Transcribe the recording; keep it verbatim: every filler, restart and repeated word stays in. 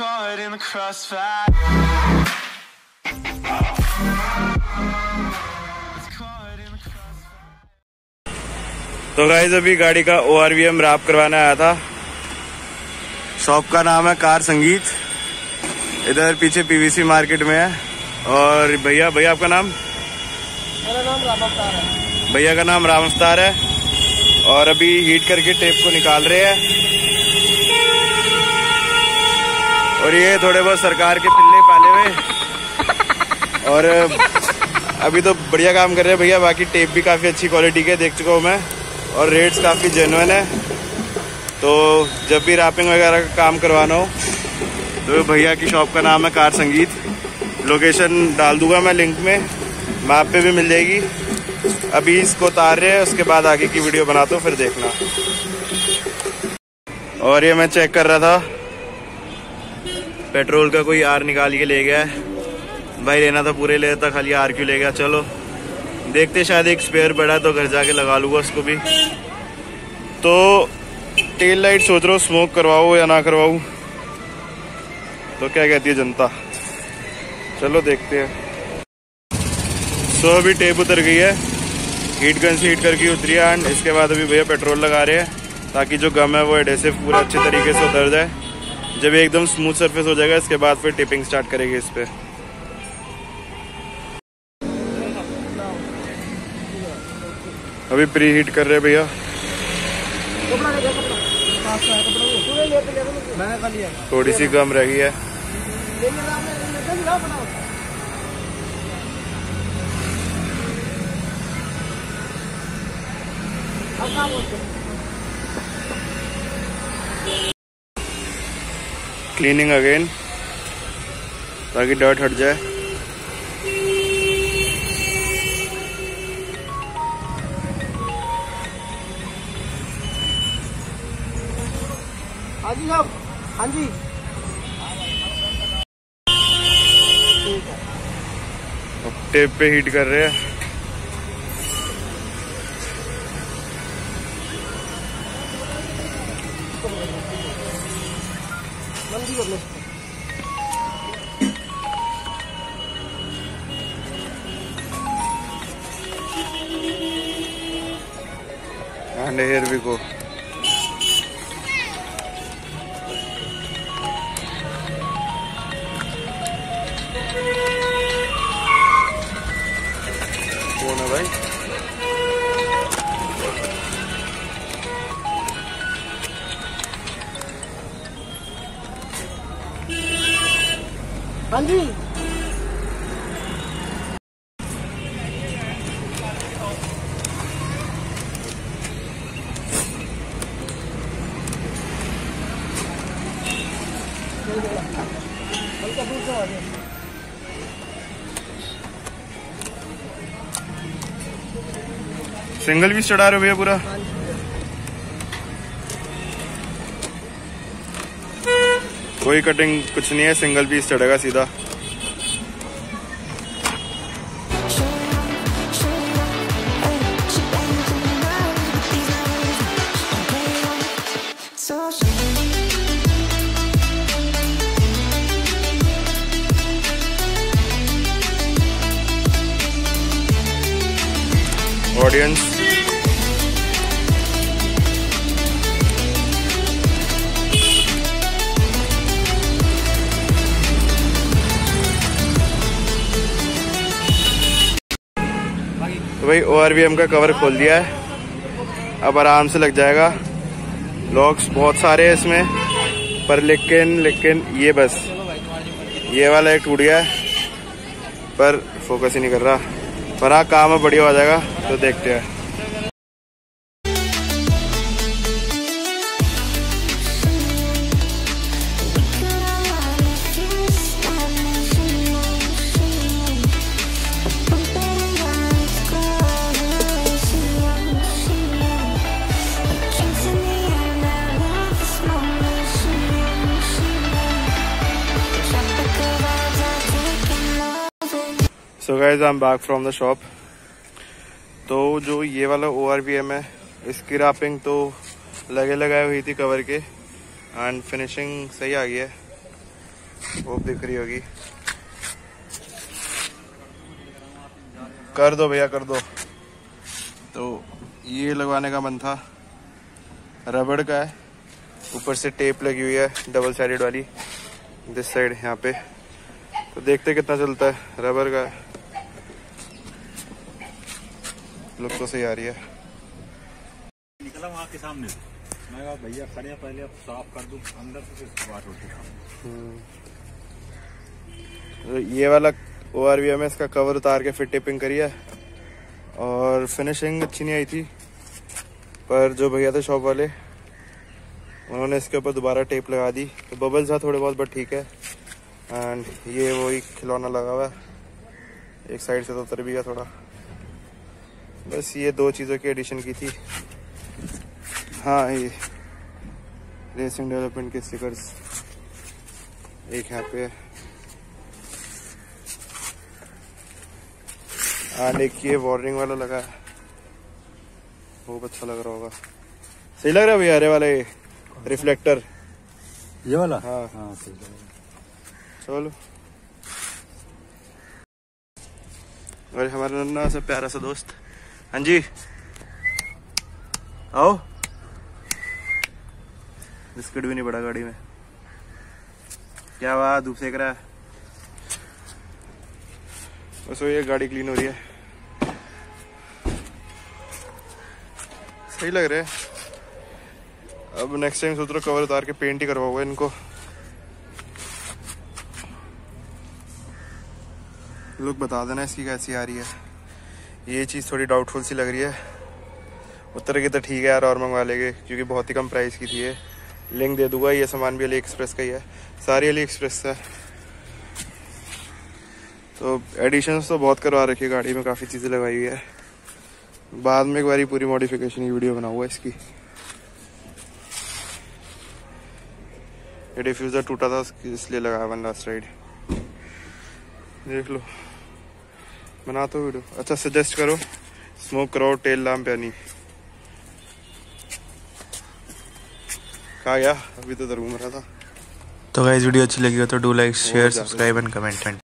caught in the crossfire. तो guys अभी गाड़ी का O R V M wrap करवाने आया था। शॉप का नाम है कार संगीत, इधर पीछे पी वी सी मार्केट में है। और भैया भैया आपका नाम? मेरा नाम राम अवतार है। भैया का नाम राम अवतार है। और अभी हीट करके टेप को निकाल रहे हैं। और ये थोड़े बहुत सरकार के पिल्ले पाले हुए, और अभी तो बढ़िया काम कर रहे हैं भैया। बाकी टेप भी काफ़ी अच्छी क्वालिटी के देख चुका हूँ मैं, और रेट्स काफ़ी जेन्युइन है। तो जब भी रैपिंग वगैरह का काम करवाना हो तो भैया की शॉप का नाम है कार संगीत। लोकेशन डाल दूंगा मैं लिंक में, मैप पे भी मिल जाएगी। अभी इसको उतार रहे हैं, उसके बाद आगे की वीडियो बनाता हूँ, फिर देखना। और ये मैं चेक कर रहा था, पेट्रोल का कोई आर निकाल के ले गया है। भाई लेना था पूरे लेता, खाली आर क्यों ले गया। चलो देखते, शायद एक स्पेयर पड़ा है तो घर जाके लगा लूँगा उसको भी। तो टेल लाइट सोच रहा हूँ स्मोक करवाऊँ या ना करवाऊँ, तो क्या कहती है जनता। चलो देखते हैं। सो so, अभी टेप उतर गई है, हीट गन से हीट करके उतरी है। एंड इसके बाद अभी भैया पेट्रोल लगा रहे हैं ताकि जो गम है वो एडेसिव पूरा अच्छे तरीके से उतर जाए। जब एकदम स्मूथ सरफेस हो जाएगा इसके बाद फिर टिपिंग स्टार्ट करेंगे इस पे। अभी प्री हीट कर रहे हैं भैया। थोड़ी सी गम रही है। क्लीनिंग अगेन ताकि डर्ट हट जाए। हाँ जी साहब, हाँ जी। अब टेप पे हीट कर रहे हैं। And here we go. कौन है भाई? हाँ जी। सिंगल भी चढ़ा रहे हो भैया पूरा? कोई कटिंग कुछ नहीं है, सिंगल पीस चढ़ेगा सीधा। ऑडियंस तो भाई ओ आर वी एम का कवर खोल दिया है, अब आराम से लग जाएगा। लॉक्स बहुत सारे हैं इसमें, पर लेकिन लेकिन ये बस ये वाला एक टूट गया है, पर फोकस ही नहीं कर रहा। पर हाँ काम है, बढ़िया हो जाएगा। तो देखते हैं। So guys I am back from the shop. तो जो ये वाला ओ आर वी एम है, इसकी रैपिंग तो लगे लगाई हुई थी कवर के, एंड फिनिशिंग सही आ गई है। वो दिख रही होगी। कर दो भैया कर दो। तो ये लगवाने का मन था, रबड़ का है, ऊपर से टेप लगी हुई है डबल साइडेड वाली दिस साइड यहाँ पे। तो देखते कितना चलता है, रबड़ का है, लुक तो सही आ रही है। निकला वहाँ के सामने, मैं कहा भैया खड़े हैं, पहले अब साफ कर दूं अंदर से, फिर बात होती है। तो ये वाला ओ आर वी एम है, इसका कवर उतार के फिर टेपिंग करी है और फिनिशिंग अच्छी नहीं आई थी, पर जो भैया थे शॉप वाले उन्होंने इसके ऊपर दोबारा टेप लगा दी। तो बबल्स था थोड़े बहुत, बट ठीक है। एंड ये वही खिलौना लगा हुआ है, एक साइड से तो उतर भी गया थोड़ा। बस ये दो चीज़ों की एडिशन की थी। हाँ, ये रेसिंग डेवलपमेंट के स्टिकर्स एक यहाँ पे, एंड एक ये वार्निंग वाला लगा है, वो अच्छा लग रहा होगा। सही लग रहा है भैया अरे वाला ये रिफ्लेक्टर, ये वाला। हाँ हाँ सही है। चलो, और हमारा नन्ना सा प्यारा सा दोस्त, हाँ जी आओ। बिस्किट भी नहीं पड़ा गाड़ी में, क्या हुआ, धूप सेक रहा है? बस ये गाड़ी क्लीन हो रही है, सही लग रहा है। अब नेक्स्ट टाइम सोच रहा कवर उतार के पेंट ही करवाऊंगा इनको। लुक बता देना इसकी कैसी आ रही है। ये चीज़ थोड़ी डाउटफुल सी लग रही है, उतर के तो ठीक है यार, और मंगवा लेंगे क्योंकि बहुत ही कम प्राइस की थी ये। लिंक दे दूंगा, ये सामान भी अली एक्सप्रेस का ही है, सारी अली एक्सप्रेस का। तो एडिशंस तो बहुत करवा रखी है गाड़ी में, काफ़ी चीज़ें लगाई हुई है। बाद में एक बारी पूरी मॉडिफिकेशन की वीडियो बनाऊंगा इसकी। ये डिफ्यूज़र टूटा था इसलिए लगाया वन लास्ट राइड, देख लो। बना तो वीडियो, अच्छा सजेस्ट करो, स्मोक कराओ टेल लैम्प या नहीं। कहा गया, अभी तो घूम रहा था। तो गाइस वीडियो अच्छी लगी हो तो do like share subscribe and comment.